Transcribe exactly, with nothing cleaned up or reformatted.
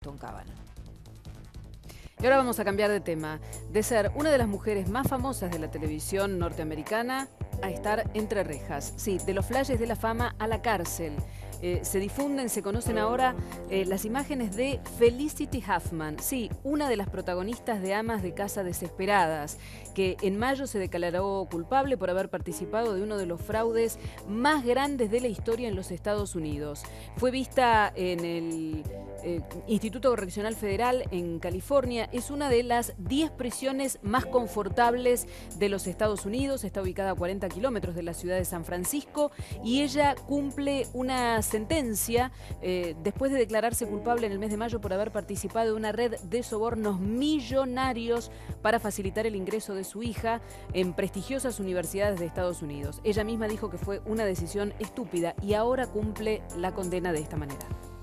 Gastón Cábano. Y ahora vamos a cambiar de tema. De ser una de las mujeres más famosas de la televisión norteamericana a estar entre rejas. Sí, de los flashes de la fama a la cárcel. Eh, se difunden, se conocen ahora eh, las imágenes de Felicity Huffman. Sí, una de las protagonistas de Amas de Casa Desesperadas, que en mayo se declaró culpable por haber participado de uno de los fraudes más grandes de la historia en los Estados Unidos. Fue vista en el eh, Instituto Correccional Federal en California. Es una de las diez prisiones más confortables de los Estados Unidos. Está ubicada a cuarenta kilómetros de la ciudad de San Francisco y ella cumple una sentencia eh, después de declararse culpable en el mes de mayo por haber participado de una red de sobornos millonarios para facilitar el ingreso de su hija en prestigiosas universidades de Estados Unidos. Ella misma dijo que fue una decisión estúpida y ahora cumple la condena de esta manera.